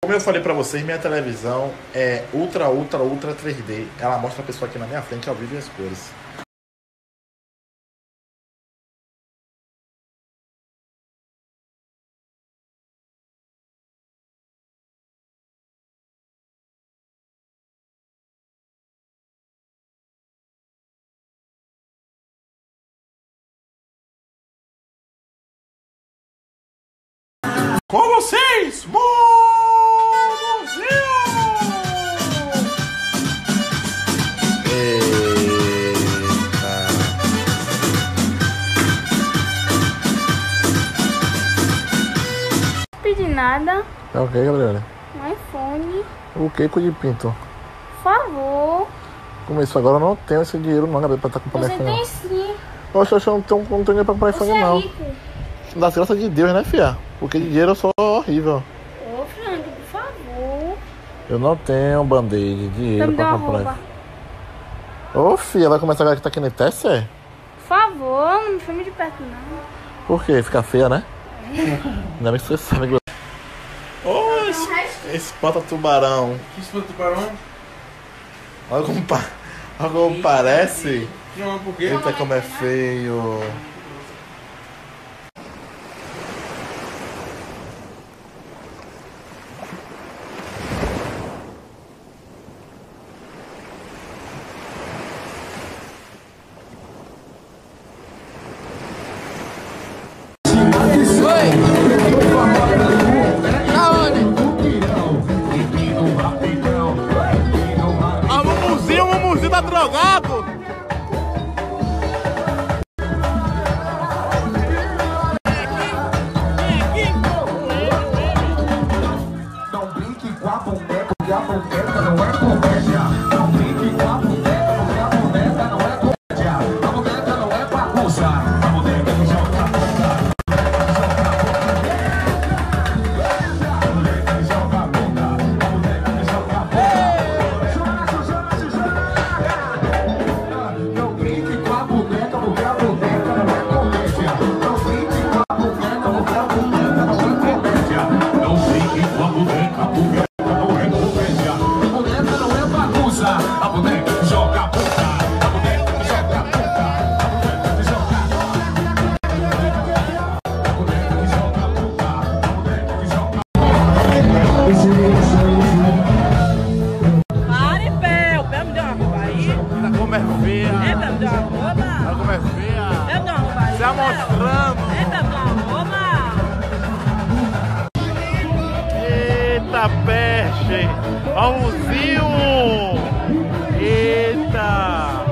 Como eu falei pra vocês, minha televisão é ultra 3D. Ela mostra a pessoa aqui na minha frente ao vivo e as cores. Com vocês, Museu! Pedi nada. É o que, Gabriela? Um iPhone. O que, de pinto? Por favor. Começou agora, eu não tenho esse dinheiro não, Gabriela, pra estar comprando Você iPhone. tem sim. Oxe, eu não tenho dinheiro pra comprar Você iPhone é não. rico. Das graças de Deus, né, fia? Porque de dinheiro eu sou horrível. Ô, Frank, por favor. Eu não tenho band-aid, dinheiro Então me dá pra uma comprar. roupa. Ô, fia, vai começar agora que tá aqui no teste, é? Por favor, não me chame de perto, não. Por quê? Fica feia, né? Ainda bem que você sabe. Oh, esse pata-tubarão. Que espanta-tubarão? Olha como parece. Não, por quê? Eita, como é feio. O Mumuzinho tá drogado! Não brinque com a boneca, porque a boneca não é comédia. Não brinque com a boneca, porque a boneca não é comédia. A boneca não é bagunça. A boneca não joga boca. A boneca não joga boca. A boneca não joga boca. Joga. Não brinque com a boneca, porque a boneca não é comédia. Não brinque com a boneca, porque a boneca não é comédia. Não brinque com a boneca, porque a boneca joga boca, a boneca joga boca, a boneca joga boca, a boneca joga boca, a boneca joga. Pare, pé, o pé me deu uma roupa aí. Olha como é feia! É, pé me deu uma roupa. Olha como é feia! É, me deu uma roupa aí. Se amostrando! É, pé me deu uma roupa. Eita peste! Olha o Muzinho! Eita!